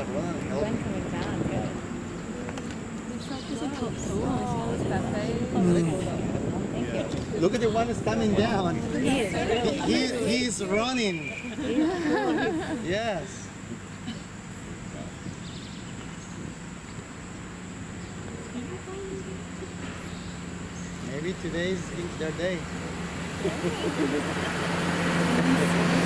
that run and help. When coming down, good. Thank you. Look at the one that's coming down. He's running. Yes. Maybe today's their day.